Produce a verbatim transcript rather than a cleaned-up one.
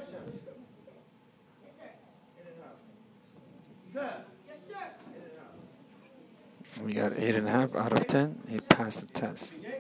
We got eight and a half out of ten. He passed the test.